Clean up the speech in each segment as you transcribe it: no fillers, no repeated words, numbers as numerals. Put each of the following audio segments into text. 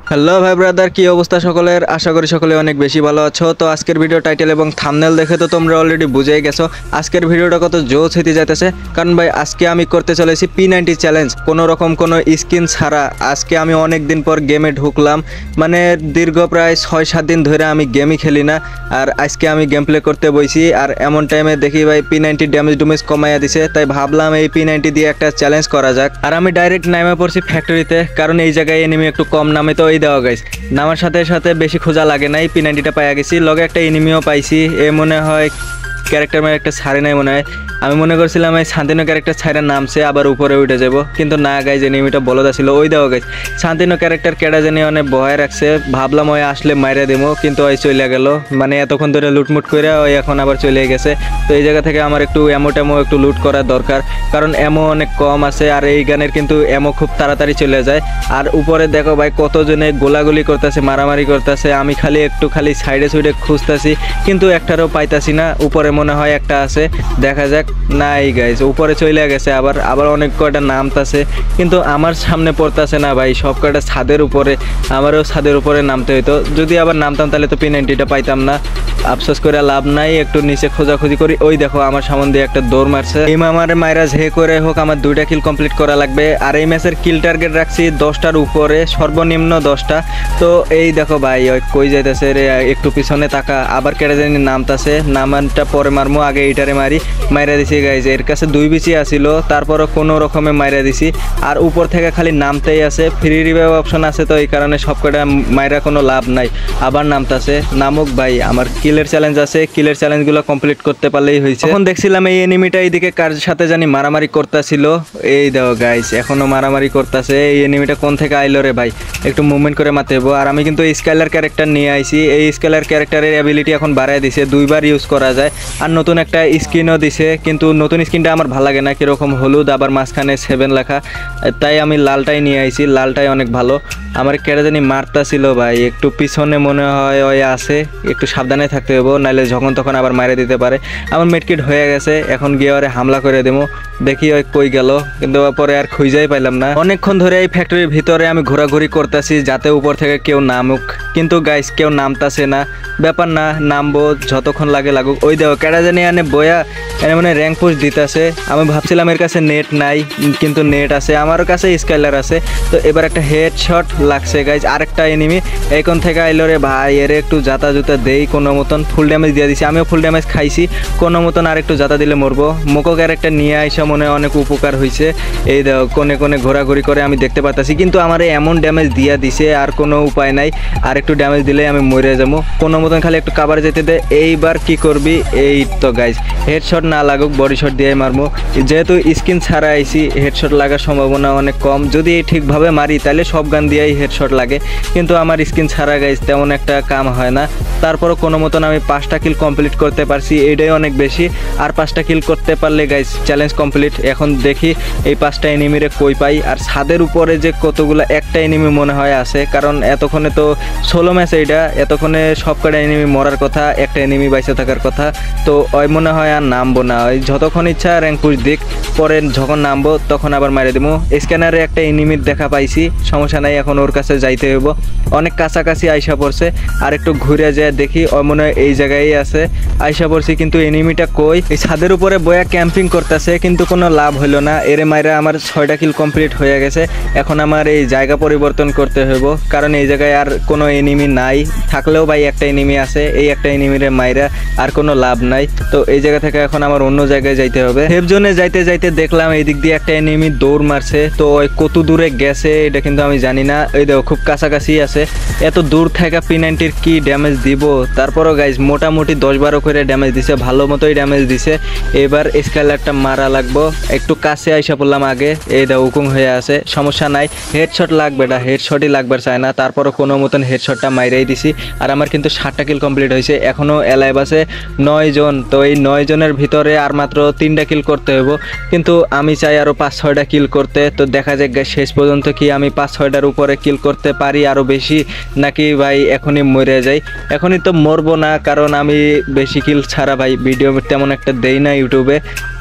Hello ভাই brother, কি অবস্থা সকলের? আশা করি সকলে অনেক বেশি ভালো আছো। তো আজকের ভিডিও টাইটেল এবং থাম্বনেল দেখে তো তোমরা অলরেডি বুঝেই গেছো আজকের ভিডিওটা কত জোশ হতে যাইতেছে। কারণ ভাই আজকে আমি করতে চলেছি P90 চ্যালেঞ্জ, কোনো রকম কোনো স্কিন ছাড়া। আজকে আমি অনেক দিন পর গেমে ঢুকলাম, মানে দীর্ঘ প্রায় 6-7 দিন ধরে আমি গেমই খেলি না। আর আজকে আমি গেম প্লে করতে বইছি, আর এমন টাইমে দেখি ভাই P90 ড্যামেজ কমাইয়া দিছে। তাই ভাবলাম এই P90 দিয়ে একটা চ্যালেঞ্জ করা যাক। আর আমি ডাইরেক্ট নামে পড়ছি ফ্যাক্টরিতে, কারণ এই জায়গায় এনিমি একটু কম নামে। তো এই দেওয়া গাইস, নামার সাথে সাথে বেশি খোঁজা লাগে নাই, P90টা পাইয়া গেছি। লগে একটা এনিমিও পাইছি। এ মনে হয় ক্যারেক্টার মানে একটা ছাড়ে নাই মনে হয়। আমি মনে করছিলাম এই শান্তিনো ক্যারেক্টার ছাড়ে নামছে আবার উপরে উঠে যাব, কিন্তু না গাইজ, এনিমিটা বলদা ছিল। ওই দাও গাইজ, শান্তিনো ক্যারেক্টার কেডা জানি অনেক ভয় রাখছে। ভাবলাম ওই আসলে মাইরে দেবো, কিন্তু ওই চলে গেল। মানে এতক্ষণ ধরে লুটমুট করে ওই এখন আবার চলে গেছে। তো এই জায়গা থেকে আমার একটু এমো একটু লুট করা দরকার, কারণ এমো অনেক কম আছে। আর এই গানের কিন্তু এমো খুব তাড়াতাড়ি চলে যায়। আর উপরে দেখো ভাই কতজনে গোলাগুলি করতেছে, মারামারি করতেছে। আমি খালি সাইডে সুইডে খুঁজতেছি, কিন্তু একটারও পাইতাছি না। উপরে মনে হয় একটা আছে, দেখা যাক। নাই গাইজ, উপরে চলে গেছে। আবার অনেক কয়টা নামতাছে, কিন্তু আমার সামনে পড়তাছে না ভাই। সব কয়টা ছাদের উপরে, আমারও ছাদের উপরে নামতে হইতো। যদি আবার নামতাম তাহলে তো P90টা পাইতাম না। আফসোস করে লাভ নাই, একটু নিচে খোঁজাখুঁজি করি। ওই দেখো আমার সামনে দিয়ে একটা দৌড় মারছে। এই আমার মাইরা হে করে হোক আমার 2টা কিল কমপ্লিট করা লাগবে। আর এই ম্যাচের কিল টার্গেট রাখছি 10টার উপরে, সর্বনিম্ন 10টা। তো এই দেখো ভাই ওই কই যাইতেছে রে, একটু পিছনে তাকা। আবার কেটে জানি নামতাছে, নামানটা পরে মারমো, আগে এইটারে মাইরা দিছি গাইজ। এর কাছে 2 বিচি আসিল, তারপরও কোনো রকমে মাইরা দিছি। আর উপর থেকে খালি নামতেই আছে, ফ্রি রিভাইভ অপশন আছে, তো এই কারণে সব কটা মাইরা কোনো লাভ নাই। আবার নামতাছে, নামুক ভাই। আমার কিলের চ্যালেঞ্জ আছে, কিলের চ্যালেঞ্জগুলো কমপ্লিট করতে পারলেই হয়েছে। এখন দেখছিলাম এই এনিমিটা এইদিকে কার সাথে জানি মারামারি করতেছিল। এই দেখো গাইজ, এখনো মারামারি করতেছে। এই এনিমিটা কোন থেকে আইলো রে ভাই, একটু মুভমেন্ট করে মারতে হবো। আর আমি কিন্তু স্কাইলার ক্যারেক্টার নিয়ে আইছি। এই স্কাইলার ক্যারেক্টারের অ্যাবিলিটি এখন বাড়ায় দিছে, 2বার ইউজ করা যায়। আর নতুন একটা স্কিনও দিছে, কিন্তু নতুন স্কিনটা আমার ভালো লাগে না, কীরকম হলুদ, আবার মাঝখানে 7 লেখা। তাই আমি লালটাই নিয়ে আইছি, লালটাই অনেক ভালো। আমার কেটে জানি মারতাছিল ভাই, একটু পিছনে মনে হয় ওই আছে, একটু সাবধানে থাকতে হবে, নাহলে যখন তখন আবার মারে দিতে পারে। আমার মেডকিট হয়ে গেছে, এখন গিয়ে ওরে হামলা করে দেবো। দেখি ওই কই গেল, কিন্তু পরে আর খুঁজেই পাইলাম না। অনেকক্ষণ ধরে এই ফ্যাক্টরির ভিতরে আমি ঘোরাঘুরি করতেছি, যাতে উপর থেকে কেউ নামুক, কিন্তু গাইস কেউ নামতাছে না। ব্যাপার না, নামবো, যতক্ষণ লাগে লাগুক। ওই দেখো কেডা জানি আনে বয়া এনে মানে র্যাঙ্ক পুশ দিতেছে। আমি ভাবছিলাম এর কাছে নেট নাই, কিন্তু নেট আছে, আমার কাছে স্কাইলার আছে। তো এবার একটা হেডশট লাগছে গাইজ। আরেকটা এনিমি এখন থেকে আইলো রে ভাই, এর একটু জাতা জুতা দেই কোনো মতন। ফুল ড্যামেজ দিয়ে দিছি, আমিও ফুল ড্যামেজ খাইছি কোনো মতন। আর একটু জাতা দিলে মরবো। মোকো ক্যারেক্টার নিয়ে আইসা মনে অনেক উপকার হয়েছে। এই দেখো কোনে কোনে ঘোরাঘুরি করে আমি দেখতে পাচ্ছি, কিন্তু আমার এমন ড্যামেজ দিয়া দিছে আর কোনো উপায় নাই। আর একটু ড্যামেজ দিলে আমি মরে যাবো কোনো মতন, খালি একটু কাভারে যেতে দে। এইবার কি করবি? এই তো গাইজ, হেডশট না লাগুক, বডি শট দিয়ে মারবো। যেহেতু স্কিন ছাড়া আইছি, হেডশট লাগার সম্ভাবনা অনেক কম। যদি ঠিকভাবে মারি তাহলে সব গান দিয়েই হেডশট লাগে, কিন্তু আমার স্কিন ছাড়া গাইজ তেমন একটা কাম হয় না। তারপরও কোনো মতন আমি 5টা কিল কমপ্লিট করতে পারছি, এটাই অনেক বেশি। আর 5টা কিল করতে পারলে গাইজ চ্যালেঞ্জ কমপ্লিট। এখন দেখি এই 5টা এনিমিরে কই পাই। আর ছাদের উপরে যে কতগুলো, একটা এনিমি মনে হয় আছে, কারণ এতক্ষণে তো 16 ম্যাচ এইটা, এতক্ষণে সব কটা এনিমি মরার কথা, একটা এনিমি বাইসে থাকার কথা। তো ওই মনে হয় আর নামবো না, ওই যতক্ষণ ইচ্ছা র্যাঙ্ক পুশ দিক, পরে যখন নামবো তখন আবার মারে দেবো। স্ক্যানারে একটা এনিমির দেখা পাইছি, সমস্যা নাই, এখন ওর কাছে যাইতে হইব। অনেক কাছাকাছি আইসা পড়ছে, আর একটু ঘুরে যায় দেখি, ওই মনে হয় এই জায়গায় আছে। আইসা পড়ছি, কিন্তু এনিমিটা কই? এই ছাদের উপরে বয়া ক্যাম্পিং করতেছে, কিন্তু কোনো লাভ হইলো না। এরে মাইরা আমার 6টা কিল কমপ্লিট হয়ে গেছে। এখন আমার এই জায়গা পরিবর্তন করতে হইব, কারণ এই জায়গায় আর কোনো এনিমি নাই। থাকলেও ভাই একটা এনিমি আছে, এই একটা এনিমিরে মাইরা আর কোনো লাভ নাই। তো এই জায়গা থেকে এখন আমার অন্য জায়গায় যাইতে হবে। সেফ জোনে যাইতে যাইতে দেখলাম এই দিক দিয়ে একটা এনিমি দৌড় মারছে। তো ওই কত দূরে গেছে এটা কিন্তু আমি জানি না। এই দেখো খুব কাছাকাছি আছে। এত দূর থেকে P90-র কি ড্যামেজ দিব? তারপরও গাইজ মোটামুটি 10-12 করে ড্যামেজ দিছে, ভালো মতোই ড্যামেজ দিছে। এবার স্কাইলারটা মারা লাগবো। একটু কাছে আইসা পড়লাম আগে, এই দেখো উকুং হয়ে আছে, সমস্যা নাই। হেডশট লাগবে না, হেডশটই লাগবে চায় না। তারপরও কোনো মতন হেডশটটা মাইরাই দিছি। আর আমার কিন্তু 7টা কিল কমপ্লিট হয়েছে, এখনও এলাইভ আছে 9 জন। তো এই 9 জনের ভিতরে আর মাত্র 3টা কিল করতে হইব, কিন্তু আমি চাই আরও 5-6টা কিল করতে। তো দেখা যাক শেষ পর্যন্ত কি আমি 5-6টার উপরে কিল করতে পারি আরও বেশি, নাকি ভাই এখনই মরে যাই। এখনই তো মরবো না, কারণ আমি বেশি কিল ছাড়া ভাই ভিডিও তেমন একটা দেই না ইউটিউবে।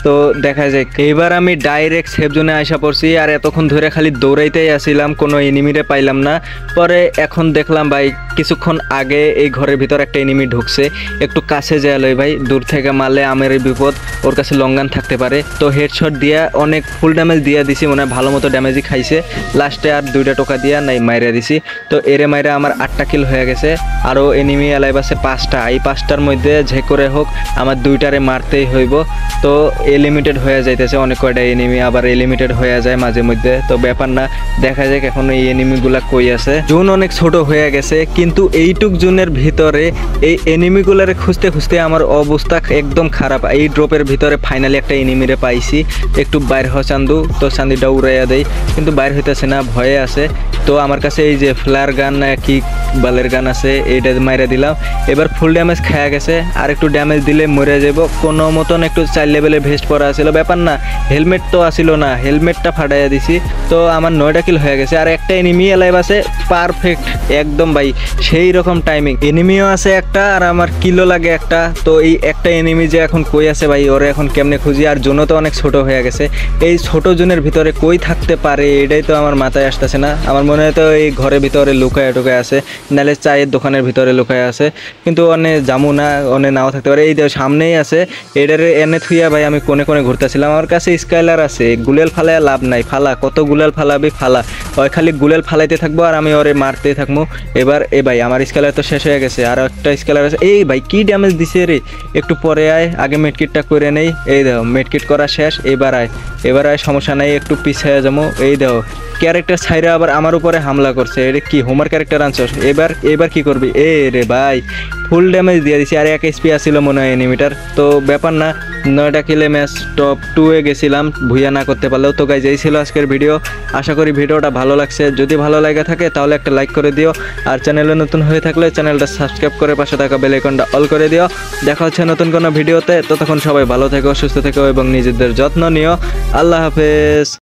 তো দেখা যায় এইবার আমি ডাইরেক্ট সেফ জোনে আসা পড়ছি আর এতক্ষণ ধরে খালি দৌড়াইতেই আসিলাম, কোনো এনিমিরে পাইলাম না। পরে এখন দেখলাম ভাই কিছুক্ষণ আগে এই ঘরের ভিতর একটা এনিমি ঢুকছে, একটু কাছে যায় লই ভাই, দূর থেকে মারলে আমারই বিপদ, ওর কাছে লঙ্গান থাকতে পারে। তো হেডশট দিয়া অনেক ফুল ড্যামেজ দিয়া দিছি, মনে হয় ভালো মতো ড্যামেজই খাইছে। লাস্টে আর 2টা টোকা দিয়া নাই মাইরা দিছি। তো এরে মাইরা আমার 8টা কিল হয়ে গেছে, আরও এনিমি এলাইভ আছে 5টা। এই 5টার মধ্যে যে করে হোক আমার 2টারে মারতেই হইব। তো এলিমিটেড হয়ে যাইতেছে অনেক কয়টা এনিমি, আবার এলিমিটেড হয়ে যায় মাঝে মধ্যে, তো ব্যাপার না, দেখা যাক এখন এই এনিমিগুলা কই আছে। জোন অনেক ছোট হয়ে গেছে, কিন্তু এইটুক জোনের ভিতরে এই এনিমিগুলারে খুঁজতে খুঁজতে আমার অবস্থা একদম খারাপ। এই ড্রপের ভিতরে ফাইনালি একটা এনিমিরে পাইছি, একটু বাইর হ চান্দু, তো চান্দিটা উড়াইয়া দেয়, কিন্তু বাইর হইতেছে না, ভয়ে আছে। তো আমার কাছে এই যে ফ্লায়ার গান কি বালের গান আছে, এইটা মাইরা দিলাম। এবার ফুল ড্যামেজ খায়া গেছে, আর একটু ড্যামেজ দিলে মরে যাব। কোনো মতন একটু 4 লেভেলের ভেস্ট পরা আছিল, ব্যাপার না, হেলমেট তো আসিল না, হেলমেটটা ফাটাইয়া দিছি। তো আমার 9টা কিল হয়ে গেছে, আর একটা এনিমি লাইভ আছে পারফেক্ট একদম ভাই, সেই রকম টাইমিং। এনিমিও আছে একটা আর আমার কিলো লাগে একটা। তো এই একটা এনিমি যে এখন কই আছে ভাই, ওরে এখন কেমনে খুঁজি? আর জোনও তো অনেক ছোট হয়ে গেছে, এই ছোট জোনের ভিতরে কই থাকতে পারে এটাই তো আমার মাথায় আসতেছে না। আমার মনে হয় তো এই ঘরের ভিতরে লুকায় টুকায় আছে, নাহলে চায়ের দোকানের ভিতরে লুকায় আছে, কিন্তু অনে জামু না, অনে নাও থাকতে পারে। এই সামনেই আছে, এটারে এনে থুইয়া ভাই আমি কোনে কোনে ঘুরতেছিলাম। আমার কাছে স্কাইলার আছে, গুলেল ফালায় লাভ নাই, ফালা কত গুলেল ফালাবি ফালা, ওই খালি গুলেল ফালাইতে থাকবো আর আমি ওরে মারতে থাকবো। এবার এ ভাই আমার স্কেলার তো শেষ হয়ে গেছে, আর একটা স্কেলার আছে। এই ভাই কি ড্যামেজ দিছে রে, একটু পরে আয়, আগে মেডকিটটা করে নেই। এই দেখো মেডকিট করা শেষ, এবার আয়, সমস্যা নাই, একটু পিছিয়ে যাবো। এই দেখো ক্যারেক্টার ছাইরা আবার আমার উপরে হামলা করছে, এটা কি হোমার ক্যারেক্টার আনছস? এবার কি করবি? এ রে ভাই ফুল ড্যামেজ দিয়ে দিছি, আর 1 HP আসছিল মনে হয় এনিমিটার। তো ব্যাপার না, 9টা কিলে ম্যাচ টপ 2-এ গেছিলাম, ভুইয়া না করতে পারলেও। তো গাইজ এই ছিল আজকের ভিডিও, আশা করি ভিডিওটা ভালো লাগছে। যদি ভালো লাগে থাকে তাহলে একটা লাইক করে দিও, আর চ্যানেলে নতুন হয়ে থাকলে চ্যানেলটা সাবস্ক্রাইব করে পাশে থাকা বেল আইকনটা অল করে দিও। দেখা হচ্ছে নতুন কোনো ভিডিওতে, ততক্ষণ সবাই ভালো থেকো, সুস্থ থেকো এবং নিজেদের যত্ন নিও। আল্লাহ হাফেজ।